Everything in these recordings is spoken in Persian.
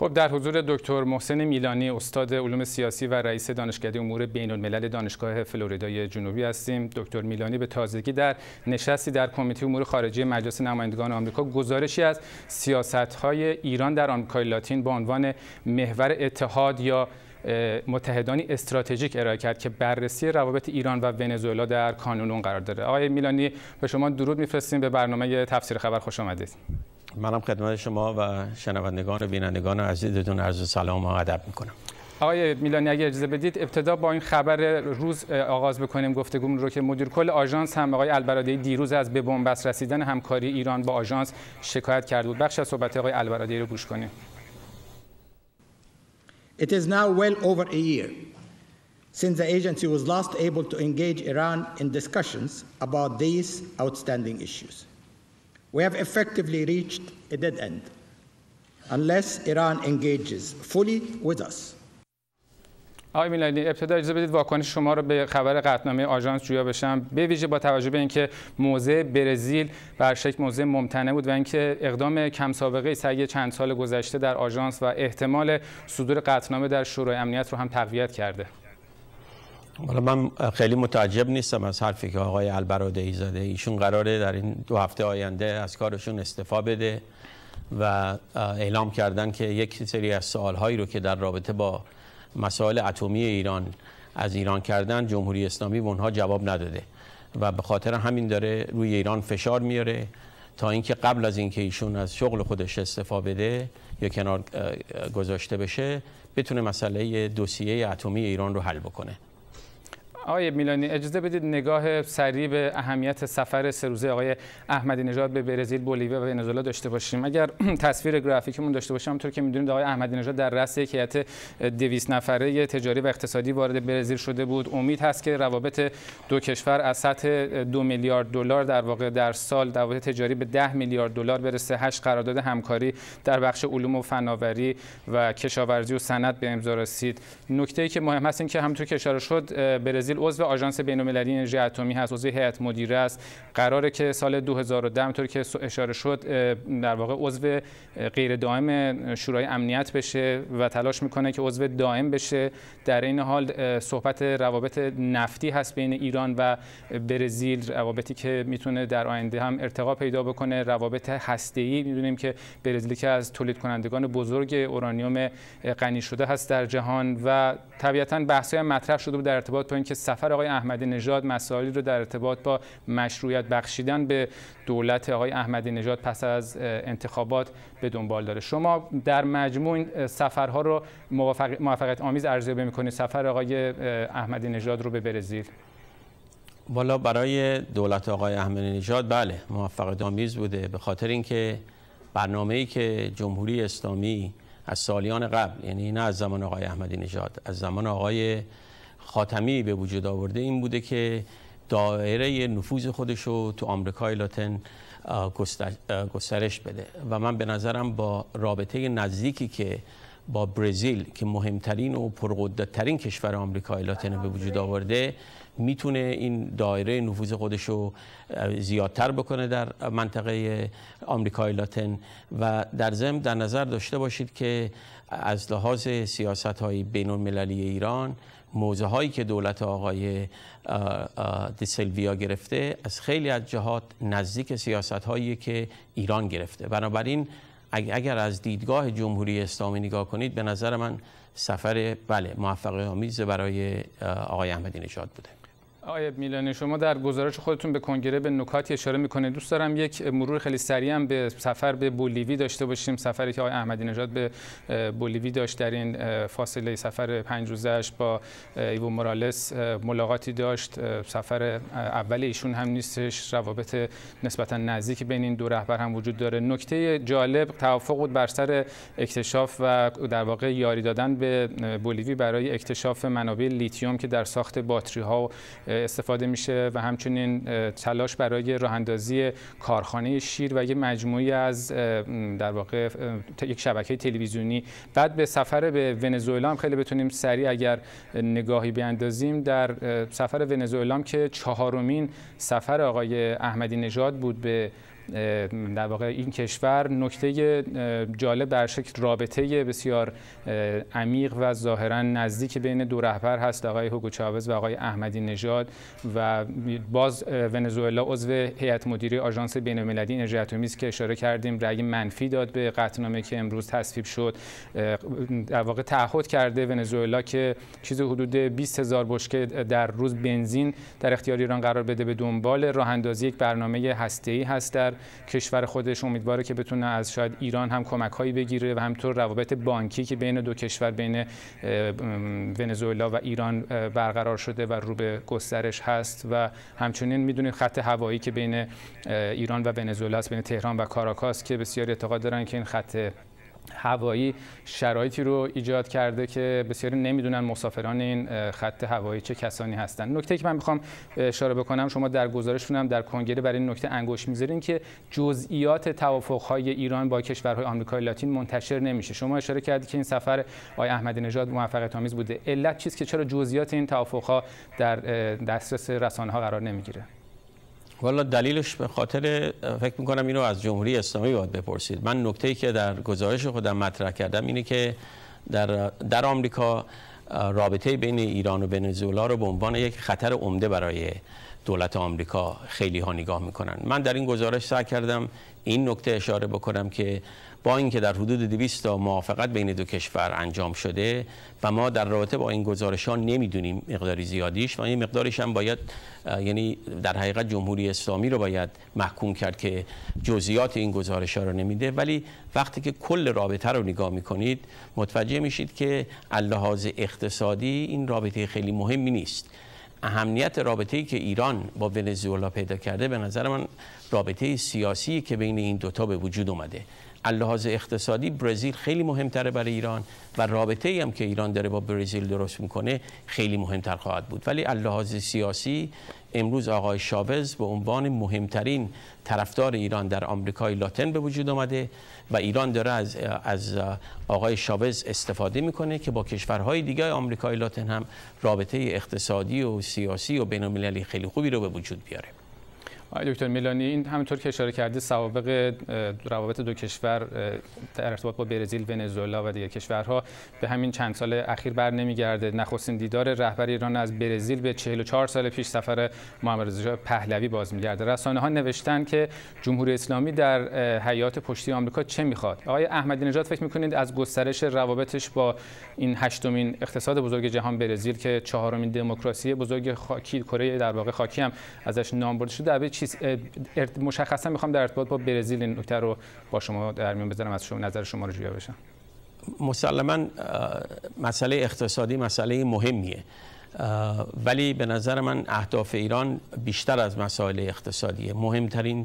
خب در حضور دکتر محسن میلانی، استاد علوم سیاسی و رئیس دانشکده امور بین‌الملل دانشگاه فلوریدای جنوبی هستیم. دکتر میلانی به تازگی در نشستی در کمیته امور خارجه مجلس نمایندگان آمریکا گزارشی از سیاست‌های ایران در آمریکای لاتین با عنوان محور اتحاد یا متحدانی استراتژیک ارائه کرد که بررسی روابط ایران و ونزوئلا در کانون اون قرار داره. آقای میلانی، به شما درود می‌فرستیم، به برنامه تفسیر خبر خوش آمدید. منم خدمت شما و شنوندگان و بینندگان عزیزتون عرض سلام و ادب میکنم. آقای میلانی، اگه اجازه بدید ابتدا با این خبر روز آغاز بکنیم گفتگومون رو که مدیر کل آژانس هم آقای البرادعی دیروز از به بنبست رسیدن همکاری ایران با آژانس شکایت کرده بود. بخش از صحبت آقای البرادعی رو گوش کنیم. It is now well over a year since the agency was last able to engage Iran in discussions about these outstanding issues. We have effectively reached a dead end unless Iran engages fully with us. آقای میلانی، ابتدا اجازه بدید واکنش شما رو به خبر قطعنامه آژانس جویا بشم، به ویژه با توجه به اینکه موضع برزیل بر شکل موضع ممتنع بود و اینکه اقدام کم سابقه طی چند سال گذشته در آژانس و احتمال صدور قطعنامه در شورای امنیت رو هم تقویت کرده. حالا من خیلی متعجب نیستم از حرفی که آقای البرادعی زده. ایشون قراره در این 2 هفته آینده از کارشون استعفا بده و اعلام کردن که یک سری از سوالهایی رو که در رابطه با مسائل اتمی ایران از ایران کردن، جمهوری اسلامی به اونها جواب نداده و به خاطر همین داره روی ایران فشار میاره تا اینکه قبل از اینکه ایشون از شغل خودش استعفا بده یا کنار گذاشته بشه بتونه مسئله دوسیه اتمی ایران رو حل بکنه. آقای میلانی، اجازه بدید نگاه سریع به اهمیت سفر 3 روزه آقای احمدی نژاد به برزیل، بولیویا و ونزوئلا داشته باشیم. اگر تصویر گرافیکمون داشته باشیم، همونطور که میدونید آقای احمدی نژاد در رأس یک هیئت 200 نفره تجاری و اقتصادی وارد برزیل شده بود. امید هست که روابط دو کشور از سطح 2 میلیارد دلار در واقع در سال روابط تجاری به 10 میلیارد دلار برسه. 8 قرارداد همکاری در بخش علوم و فناوری و کشاورزی و صنعت به امضا رسید. نکته‌ای که مهم هست این که همونطور که اشاره شد برزیل عضو آژانس بین‌المللی انرژی اتمی هست، عضو هیئت مدیره است. قراره که سال 2010 همونطور که اشاره شد در واقع عضو غیر دائم شورای امنیت بشه و تلاش میکنه که عضو دائم بشه. در این حال صحبت روابط نفتی هست بین ایران و برزیل، روابطی که میتونه در آینده هم ارتقا پیدا بکنه. روابط هسته‌ای، میدونیم که برزیل که از تولید کنندگان بزرگ اورانیوم غنی شده هست در جهان و طبیعتاً بحث‌های مطرح شده بود در ارتباط با اینکه سفر آقای احمدی نژاد مسائلی رو در ارتباط با مشروعیت بخشیدن به دولت آقای احمدی نژاد پس از انتخابات به دنبال داره. شما در مجموع سفرها رو موفقیت آمیز ارزیابی می‌کنید، سفر آقای احمدی نژاد رو به برزیل؟ والا برای دولت آقای احمدی نژاد بله موفقیت آمیز بوده، به خاطر اینکه برنامه‌ای که جمهوری اسلامی از سالیان قبل، یعنی نه از زمان آقای احمدی نژاد، از زمان آقای خاتمی به وجود آورده این بوده که دایره نفوذ خودش رو تو آمریکای لاتین گسترش بده و من به نظرم با رابطه نزدیکی که با برزیل که مهمترین و پرقدرت‌ترین کشور آمریکای لاتین به وجود آورده میتونه این دایره نفوذ خودش رو زیادتر بکنه در منطقه آمریکای لاتین و در ضمن در نظر داشته باشید که از لحاظ سیاست‌های بین‌المللی ایران موضع‌هایی که دولت آقای دیسلویا گرفته از خیلی از جهات نزدیک سیاست‌هایی که ایران گرفته. بنابراین اگر از دیدگاه جمهوری اسلامی نگاه کنید به نظر من سفر بله موفقیت آمیز برای آقای احمدی نژاد بوده. آقای میلانی، شما در گزارش خودتون به کنگره به نکاتی اشاره میکنید. دوست دارم یک مرور خیلی سریع هم به سفر به بولیوی داشته باشیم. سفری که آقای احمدی نژاد به بولیوی داشت، در این فاصله سفر 5 روزه‌اش با ایو مورالس ملاقاتی داشت. سفر اول ایشون هم نیستش، روابط نسبتا نزدیکی بین این دو رهبر هم وجود داره. نکته جالب توافق بود بر سر اکتشاف و در واقع یاری دادن به بولیوی برای اکتشاف منابع لیتیوم که در ساخت باتری‌ها استفاده میشه و همچنین تلاش برای راه اندازی کارخانه شیر و یک مجموعی از در واقع یک شبکه تلویزیونی. بعد به سفر به ونزوئلا هم خیلی بتونیم سریع اگر نگاهی بیاندازیم، در سفر ونزوئلا که 4مین سفر آقای احمدی نژاد بود به در واقع این کشور. نکته جالب در شکل رابطه بسیار عمیق و ظاهرا نزدیک بین دو رهبر هست، آقای هوگو چاوز و آقای احمدی نژاد، و باز ونزوئلا عضو هیئت مدیره آژانس بین‌المللی انرژی اتمی است که اشاره کردیم، رأی منفی داد به قطعنامه که امروز تصویب شد. در واقع تعهد کرده ونزوئلا که چیز حدود 20,000 بشکه در روز بنزین در اختیار ایران قرار بده. به دنبال راه اندازی یک برنامه هسته‌ای هست در کشور خودش. امیدواره که بتونه از شاید ایران هم کمک‌هایی بگیره و همینطور روابط بانکی که بین دو کشور، بین ونزوئلا و ایران برقرار شده و رو به گسترش هست. و همچنین میدونید خط هوایی که بین ایران و ونزوئلا است، بین تهران و کاراکاس، که بسیاری اعتقاد دارن که این خط هوایی شرایطی رو ایجاد کرده که بسیاری نمیدونن مسافران این خط هوایی چه کسانی هستند. نکته که من میخوام اشاره بکنم، شما در گزارشتون هم در کنگره برای این نکته انگشت میذارین که جزئیات توافق‌های ایران با کشورهای آمریکای لاتین منتشر نمیشه. شما اشاره کردید که این سفر آقای احمدی نژاد موفقیت آمیز بوده. علت چیست که چرا جزئیات این توافق‌ها در دسترس رسانه‌ها قرار نمیگیره؟ والا دلیلش به خاطر فکر میکنم اینو از جمهوری اسلامی باید بپرسید. من نکته‌ای که در گزارش خودم مطرح کردم اینه که در آمریکا رابطه بین ایران و ونزوئلا رو به عنوان یک خطر عمده برای دولت آمریکا خیلی ها نگاه میکنن. من در این گزارش سعی کردم این نکته اشاره بکنم که با اینکه در حدود 200 تا موافقت بین دو کشور انجام شده و ما در رابطه با این گزارش ها نمیدونیم مقداری زیادیش و این مقدارش هم باید، یعنی در حقیقت جمهوری اسلامی رو باید محکوم کرد که جزئیات این گزارش ها رو نمیده. ولی وقتی که کل رابطه رو نگاه میکنید متوجه میشید که از لحاظ اقتصادی این رابطه خیلی مهمی نیست. اهمیت رابطه‌ای که ایران با ونزوئلا پیدا کرده به نظر من رابطه سیاسی که بین این دوتا به وجود اومده. از لحاظ اقتصادی برزیل خیلی مهمتره برای ایران و رابطه‌ای هم که ایران داره با برزیل درست میکنه خیلی مهمتر خواهد بود. ولی از لحاظ سیاسی امروز آقای شاوز به عنوان مهمترین طرفدار ایران در آمریکای لاتین به وجود آمده و ایران داره از آقای شاوز استفاده میکنه که با کشورهای دیگه آمریکای لاتین هم رابطه اقتصادی و سیاسی و بین‌المللی خیلی خوبی رو به وجود بیاره. آقای دکتر میلانی، این همونطور که اشاره کردید سوابق روابط دو کشور در ارتباط با برزیل، ونزوئلا و دیگر کشورها به همین چند سال اخیر بر نمیگرده. نخستین دیدار رهبر ایران از برزیل به 44 سال پیش سفر محمد رضا پهلوی باز میگرده. رسانه‌ها نوشتن که جمهوری اسلامی در حیات پشتی آمریکا چه میخواد. آقای احمدی نژاد فکر میکنید از گسترش روابطش با این 8مین اقتصاد بزرگ جهان برزیل که 4مین دموکراسی بزرگ خاکی کره در واقع خاکی هم ازش نام برده شده، مشخصا میخوام در ارتباط با برزیل این نکته رو با شما در میون بذارم، از شما نظر شما رو جویا بشم. مسلماً مسئله اقتصادی مسئله مهمیه، ولی به نظر من اهداف ایران بیشتر از مسائل اقتصادیه. مهمترین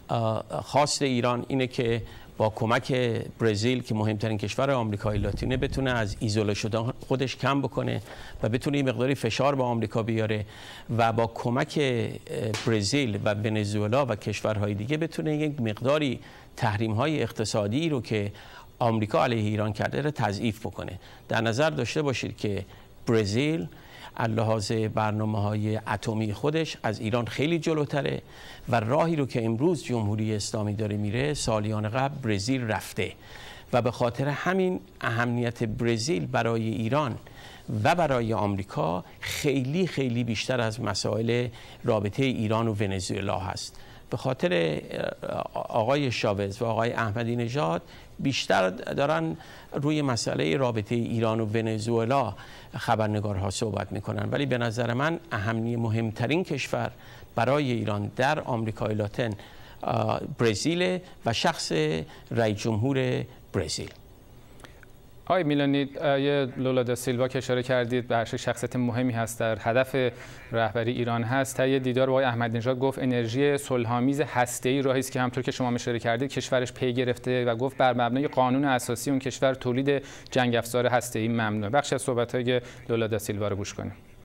خواست ایران اینه که با کمک برزیل که مهمترین کشور آمریکای لاتینه بتونه از ایزوله شدن خودش کم بکنه و بتونه این مقداری فشار به آمریکا بیاره و با کمک برزیل و ونزوئلا و کشورهای دیگه بتونه یک مقداری تحریم‌های اقتصادی رو که آمریکا علیه ایران کرده رو تضعیف بکنه. در نظر داشته باشید که برزیل از لحاظ برنامه‌های اتمی خودش از ایران خیلی جلوتره و راهی رو که امروز جمهوری اسلامی داره میره سالیان قبل برزیل رفته و به خاطر همین اهمیت برزیل برای ایران و برای آمریکا خیلی خیلی بیشتر از مسائل رابطه ایران و ونزوئلا هست. به خاطر آقای شاوز و آقای احمدی نژاد بیشتر دارن روی مسئله رابطه ایران و ونزوئلا خبرنگارها صحبت میکنن، ولی به نظر من مهمترین کشور برای ایران در آمریکای لاتین برزیل و شخص رئیس جمهور برزیل. آقای میلانی، لولا دا سیلوا که اشاره کردید به شخصیت مهمی هست در هدف رهبری ایران هست. طی دیدار با آقای احمدی نژاد گفت انرژی صلح‌آمیز هسته‌ای راهی است که همطور که شما اشاره کردید کشورش پی گرفته و گفت بر مبنای قانون اساسی اون کشور تولید جنگ افزار هسته‌ای ممنوعه. بخش از صحبت‌های لولا دا سیلوا رو گوش کنیم.